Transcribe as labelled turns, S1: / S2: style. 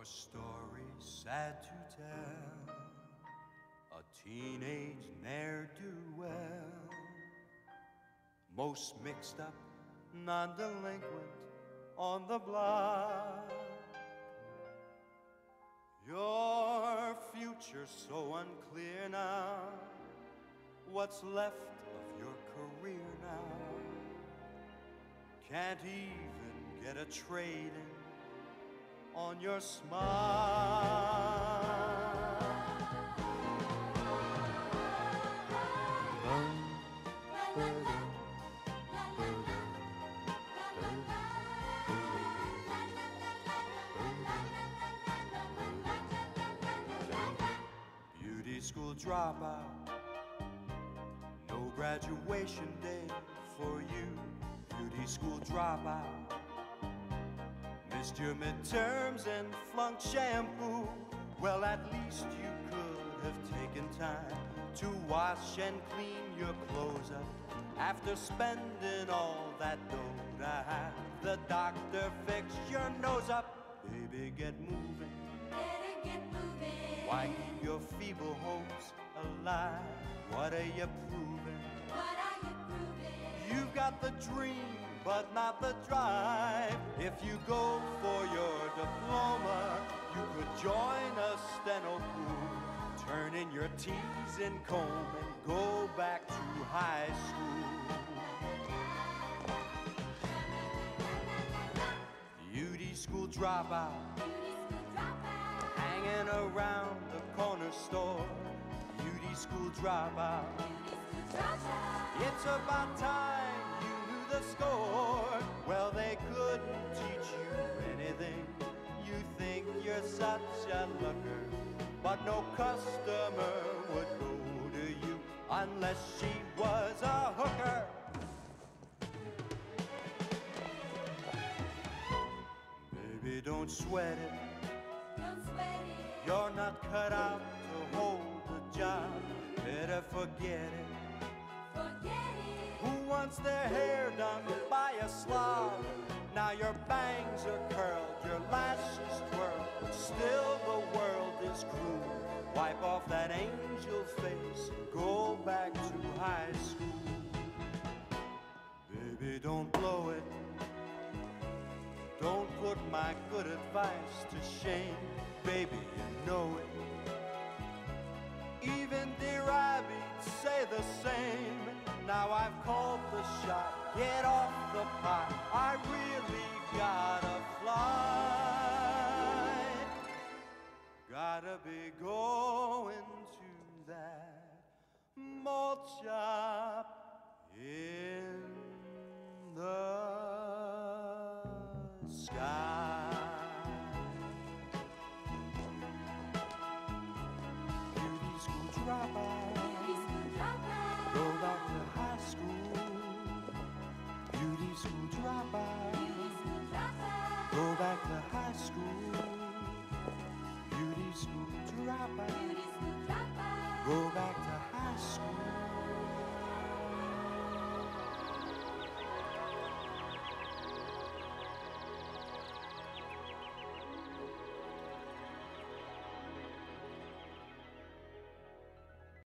S1: Your story's sad to tell, a teenage ne'er-do-well, most mixed up, non-delinquent on the block. Your future's so unclear now, what's left of your career now? Can't even get a trade-in on your smile. Beauty school dropout, no graduation day for you. Beauty school dropout, missed your midterms and flunked shampoo. Well, at least you could have taken time to wash and clean your clothes up after spending all that dough to have the doctor fix your nose up. Baby, get moving.
S2: Better get moving.
S1: Why keep your feeble hopes alive? What are you proving?
S2: What are you proving?
S1: You've got the dream, but not the drive. If you go for your diploma, you could join a steno crew, turn in your T's and comb and go back to high school. Beauty school dropout, hanging around the corner store. Beauty school dropout, it's about time you knew the score. Well, they couldn't teach you anything. You think you're such a looker, but no customer would go to you unless she was a hooker. Baby, don't sweat it.
S2: Don't sweat it.
S1: You're not cut out to hold the job. Better forget it.
S2: Forget it.
S1: Who wants their hair done by a slob? Now your bangs are curled, your lashes twirl. Still the world is cruel. Wipe off that angel face, go back to high school. Baby, don't blow it. Don't put my good advice to shame. Baby, you know it. Even dear Abby'd say the same. Now I've called the shot, get off the pot. I really gotta fly. Gotta be going to that malt shop in the sky. Beauty school dropout, go back to high school. Beauty school dropout, go back to high school. Beauty school dropout, go back to high school.